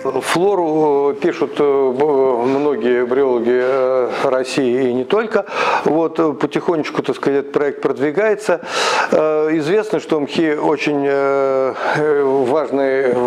Флору пишут многие биологи России и не только. Вот потихонечку, так сказать, этот проект продвигается. Известно, что мхи очень важный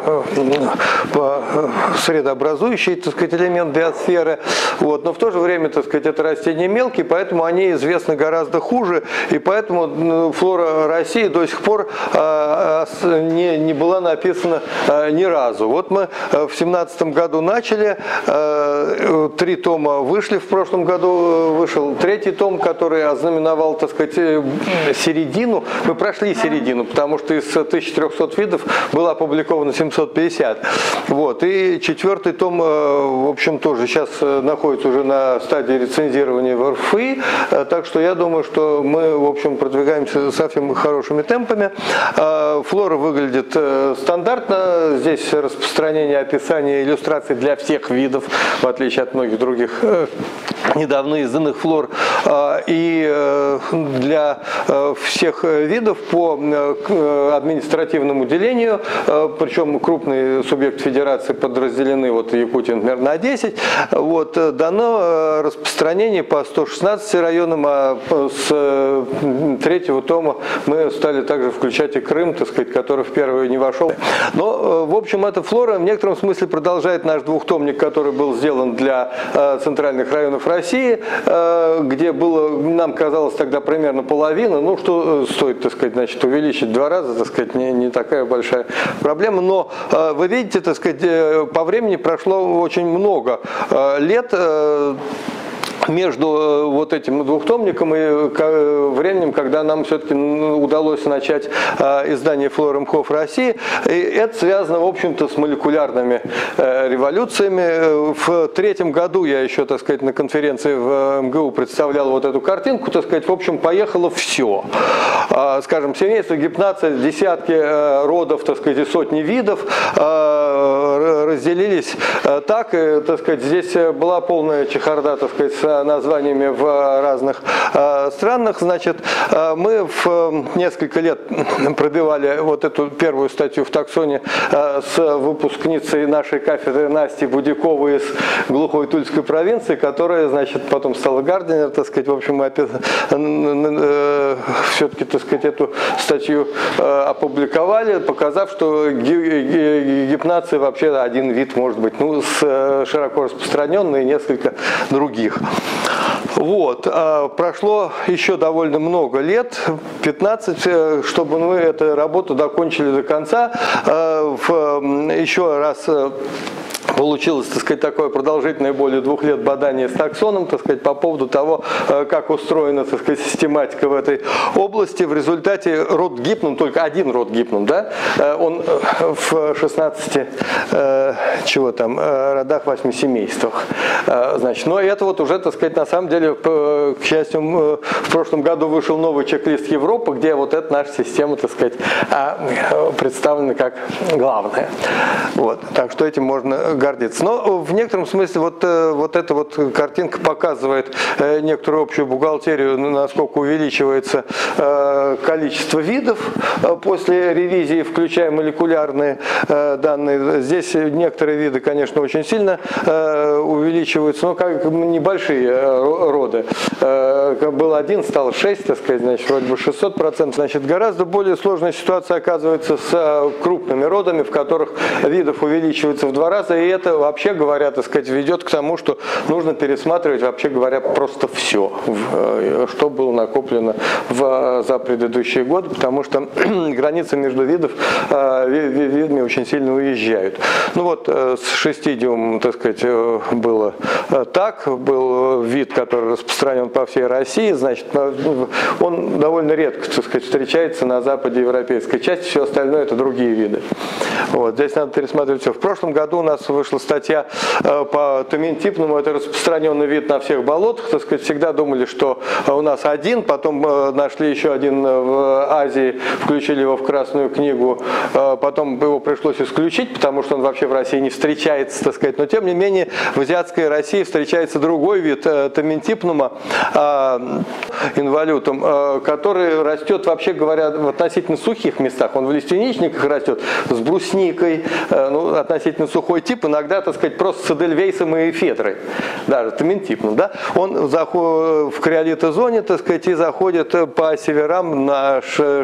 средообразующий, так сказать, элемент биосферы. Вот. Но в то же время, так сказать, это растения мелкие, поэтому они известны гораздо хуже. И поэтому флора России до сих пор не была написана ни разу. Вот мы в 2017 году начали, 3 тома вышли, в прошлом году вышел 3-й том, который ознаменовал, так сказать, середину. Мы прошли середину, потому что из 1300 видов было опубликовано 750. Вот. И 4-й том, в общем, тоже сейчас находится уже на стадии рецензирования в РФИ, так что я думаю, что мы, в общем, продвигаемся совсем хорошими темпами. Флора выглядит стандартно, здесь распространение описания иллюстраций для всех видов, в отличие от многих других недавно изданных флор, и для всех видов по административному делению, причем крупные субъекты федерации подразделены, вот Якутия, например, на 10, вот, дано распространение по 116 районам, а с 3-го тома мы стали также включать и Крым, так сказать, который в первый не вошел. Но, в общем, эта флора в некотором смысле продолжает наш двухтомник, который был сделан для центральных районов России, где было, нам казалось тогда примерно половина, ну что стоит, так сказать, значит, увеличить в 2 раза, так сказать, не такая большая проблема, но вы видите, так сказать, по времени прошло очень много лет между вот этим двухтомником и временем, когда нам все-таки удалось начать издание «Флоры мхов России». И это связано, в общем-то, с молекулярными революциями. В 3-м году я еще, так сказать, на конференции в МГУ представлял вот эту картинку, так сказать, в общем, поехало все. Скажем, семейство гипнаций, десятки родов, так сказать, и сотни видов разделились так, так сказать, здесь была полная чехарда, так сказать, с названиями в разных странах. Значит, мы в несколько лет пробивали вот эту первую статью в таксоне с выпускницей нашей кафедры Настей Будяковой из глухой Тульской провинции, которая, значит, потом стала Гардинер, так сказать. В общем, мы все-таки, так сказать, эту статью опубликовали, показав, что гипнация вообще один вид может быть, ну, широко распространенный и несколько других. Вот. Прошло еще довольно много лет, 15, чтобы мы эту работу докончили до конца. Еще раз получилось, так сказать, такое продолжительное более 2 лет бадание с таксоном, так сказать, по поводу того, как устроена, так сказать, систематика в этой области. В результате род гипнум, только один род гипнум, да, он в 16 родах, 8 семействах. Значит, но это вот уже, так сказать, на самом деле, к счастью, в прошлом году вышел новый чек-лист Европы, где вот эта наша система, так сказать, представлена как главная. Вот. Так что этим можно гордиться. Но в некотором смысле вот эта вот картинка показывает некоторую общую бухгалтерию, насколько увеличивается количество видов после ревизии, включая молекулярные данные. Здесь некоторые виды, конечно, очень сильно увеличиваются, но как небольшие роды. Был 1, стало 6, так сказать, значит, вроде бы 600%. Значит, гораздо более сложная ситуация оказывается с крупными родами, в которых видов увеличивается в 2 раза, и это, вообще говоря, так сказать, ведет к тому, что нужно пересматривать, вообще говоря, просто все, что было накоплено за предыдущие годы, потому что границы между видами очень сильно уезжают. Ну вот, с 6 дюймов, так сказать, было так, был вид, который распространен по всей России, значит, он довольно редко, так сказать, встречается на западе европейской части, все остальное это другие виды. Вот, здесь надо пересматривать все. В прошлом году у нас вышла статья по томентипному, это распространенный вид на всех болотах, так сказать, всегда думали, что у нас один, потом нашли еще один в Азии, включили его в Красную книгу, потом его пришлось исключить, потому что он вообще в России не встречается, так сказать, но тем не менее в азиатской России встречается другой вид томентипнума, инволютум, который растет, вообще говоря, в относительно сухих местах, он в лиственничниках растет с брусникой, ну, относительно сухой тип, иногда, так сказать, просто с эдельвейсом и эфедрой, даже томентипным, да, он в криолитозоне, так сказать, и заходит по северам на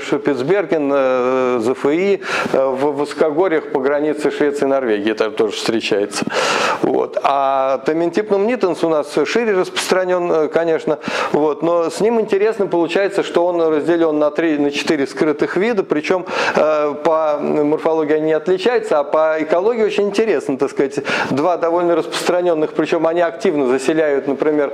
Шпицберген, ЗФИ, в высокогорьях по границе Швеции и Норвегии, это тоже встречается. Вот. А томентипнум нитенс у нас шире распространен, конечно, вот, но с ним интересно получается, что он разделен на 4 скрытых вида, причем по морфологии они не отличаются, а по экологии очень интересно, так сказать, два довольно распространенных, причем они активно заселяют, например,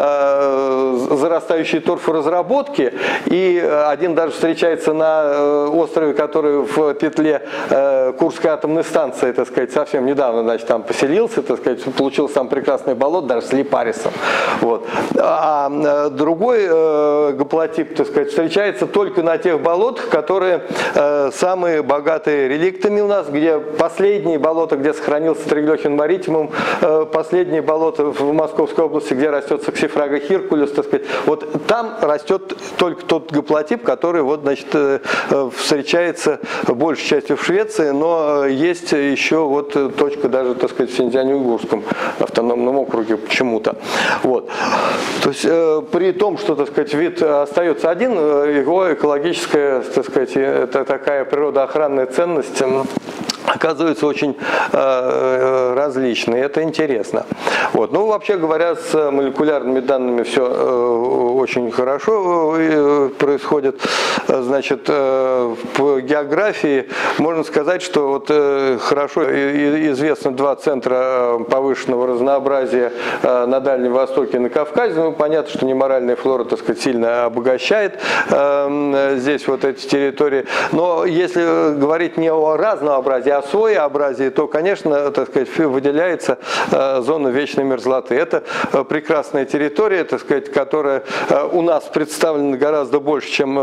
зарастающие торфоразработки, и один даже встречается на острове, который в петле Курской атомной станции, так сказать, совсем недавно, значит, там поселился, так сказать, получил там прекрасное болото, даже с липарисом. Вот. А другой гаплотип, так сказать, встречается только на тех болотах, которые самые богатые реликтами у нас, где последние болота, где сохранился Триглехин маритимум, последние болота в Московской области, где растет саксифрага хиркулес, так сказать, вот там растет только тот гаплотип, который вот, значит, встречается большей частью в Швеции, но есть еще вот точка даже, так сказать, в Синьцзянь-Уйгурском автономном округе почему-то. Вот. То есть при том, что, так сказать, вид остается один, его экологическая, так сказать, это такая природоохранная ценность оказывается очень различной. Это интересно. Вот. Ну, вообще говоря, с молекулярными данными все очень хорошо происходит. Значит, по географии можно сказать, что вот хорошо известно два центра повышенного разнообразия на Дальнем Востоке и на Кавказе. Ну, понятно, что неморальная флора, так сказать, сильно обогащает здесь вот эти территории. Но если говорить не о разнообразии, а о своеобразии, то, конечно, так сказать, выделяется зона вечной мерзлоты. Это прекрасная территория, так сказать, которая у нас представлена гораздо больше, чем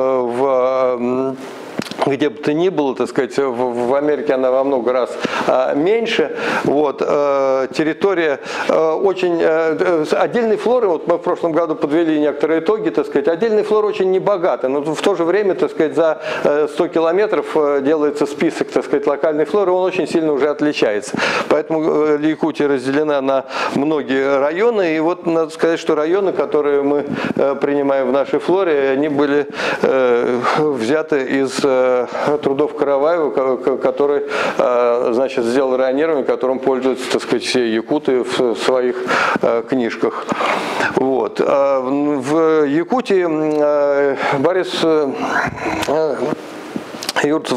где бы то ни было, так сказать, в Америке она во много раз меньше. Вот. Территория очень... Отдельной флоры, вот мы в прошлом году подвели некоторые итоги, так сказать, отдельной флоры очень небогата, но в то же время, так сказать, за 100 километров делается список, так сказать, локальной флоры, он очень сильно уже отличается. Поэтому Якутия разделена на многие районы, и вот надо сказать, что районы, которые мы принимаем в нашей флоре, они были взяты из трудов Караваева, который, значит, сделал районирование, которым пользуются, так сказать, все якуты в своих книжках. Вот. В Якутии Борис Юрцев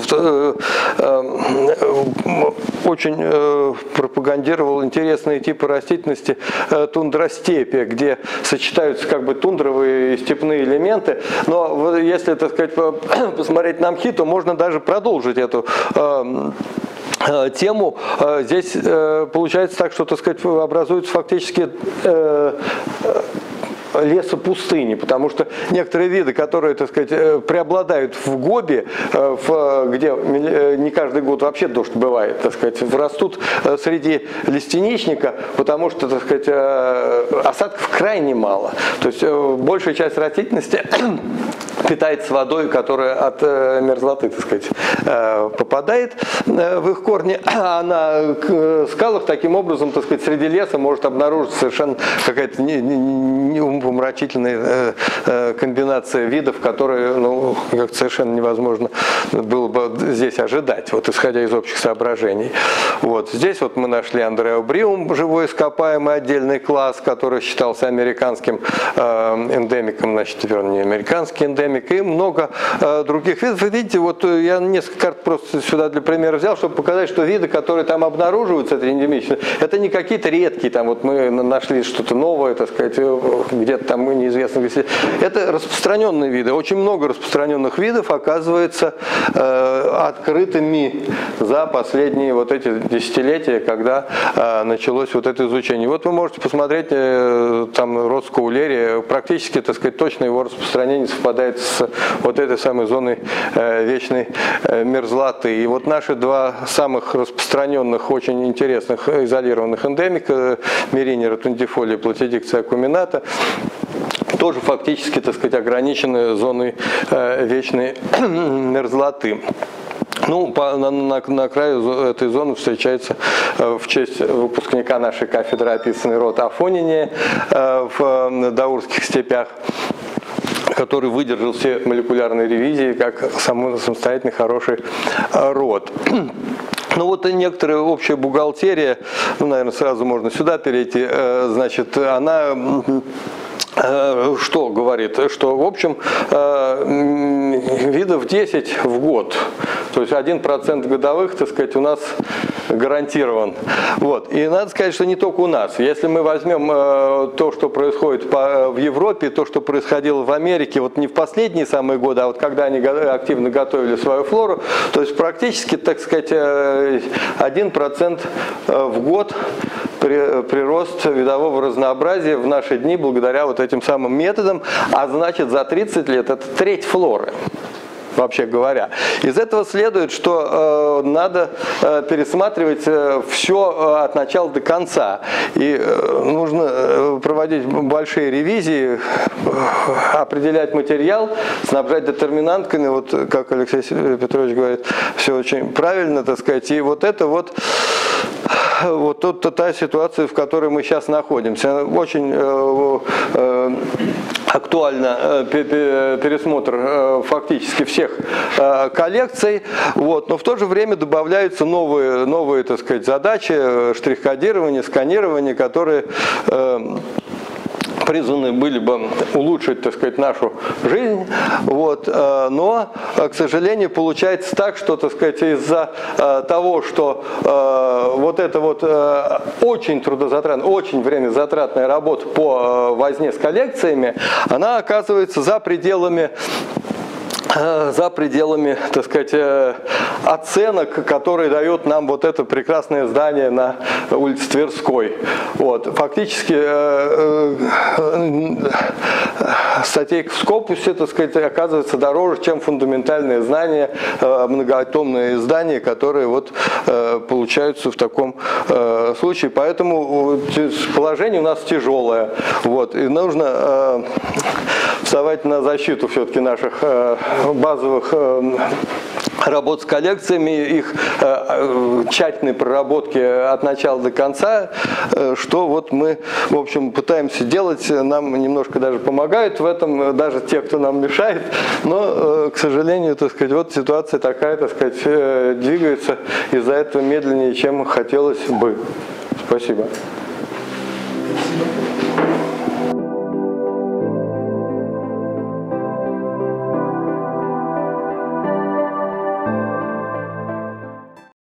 очень пропагандировал интересные типы растительности тундростепи, где сочетаются как бы тундровые и степные элементы. Но если, так сказать, посмотреть на мхи, то можно даже продолжить эту тему. Здесь получается так, что, так сказать, образуются фактически лесопустыни, потому что некоторые виды, которые, так сказать, преобладают в Гоби, где не каждый год вообще дождь бывает, так сказать, растут среди лиственничника, потому что, так сказать, осадков крайне мало. То есть большая часть растительности питается водой, которая от мерзлоты, так сказать, попадает в их корни, а на скалах таким образом, так сказать, среди леса может обнаружиться совершенно какая-то умопомрачительная комбинация видов, которые, ну, как совершенно невозможно было бы здесь ожидать, вот исходя из общих соображений. Вот здесь вот мы нашли андреобриум, живой ископаемый отдельный класс, который считался американским эндемиком, значит, вернее, американский эндемик. эндемик и много других видов. Вы видите, вот я несколько карт просто сюда для примера взял, чтобы показать, что виды, которые там обнаруживаются, это эндемичные, это не какие-то редкие, там вот мы нашли что-то новое, так сказать, где-то там неизвестно. Это распространенные виды. Очень много распространенных видов оказывается открытыми за последние вот эти десятилетия, когда началось вот это изучение. Вот вы можете посмотреть там род скоулерия, практически, так сказать, точно его распространение совпадает с вот этой самой зоной вечной мерзлоты. И вот наши два самых распространенных, очень интересных изолированных эндемика, Миринера тундифолия и Платидикция акумината, тоже фактически, так сказать, ограничены зоной вечной мерзлоты. Ну, на краю этой зоны встречается в честь выпускника нашей кафедры описанный род Афониния в Даурских степях, который выдержал все молекулярные ревизии как самостоятельный хороший род. Ну вот и некоторая общая бухгалтерия, ну, наверное, сразу можно сюда перейти, значит, она... Что говорит? Что, в общем, видов 10 в год, то есть 1% годовых, так сказать, у нас гарантирован. Вот. И надо сказать, что не только у нас. Если мы возьмем то, что происходит в Европе, то, что происходило в Америке, вот не в последние самые годы, а вот когда они активно готовили свою флору, то есть практически, так сказать, 1% в год прирост видового разнообразия в наши дни благодаря вот этим самым методам, а значит за 30 лет это треть флоры, вообще говоря. Из этого следует, что надо пересматривать все от начала до конца. И нужно проводить большие ревизии, определять материал, снабжать детерминантками, вот как Алексей Петрович говорит, все очень правильно, так сказать. И вот это вот та ситуация, в которой мы сейчас находимся. Очень актуально пересмотр фактически всех коллекций, вот, но в то же время добавляются новые, так сказать, задачи, штрих-кодирование, сканирование, которые призваны были бы улучшить, так сказать, нашу жизнь, вот, но, к сожалению, получается так, что, так сказать, из-за того, что вот это вот очень трудозатратная, очень времязатратная работа по возне с коллекциями, она оказывается за пределами, так сказать, оценок, которые дает нам вот это прекрасное здание на улице Тверской. Вот. Фактически статейка в Scopus, так сказать, оказывается дороже, чем фундаментальные знания, многотомные издания, которые вот получаются в таком случае. Поэтому положение у нас тяжелое. Вот. И нужно вставать на защиту все-таки наших базовых работ с коллекциями, их тщательной проработки от начала до конца, что вот мы, в общем, пытаемся делать, нам немножко даже помогают в этом, даже те, кто нам мешает, но, к сожалению, так сказать, вот ситуация такая, так сказать, двигается из-за этого медленнее, чем хотелось бы. Спасибо. Спасибо.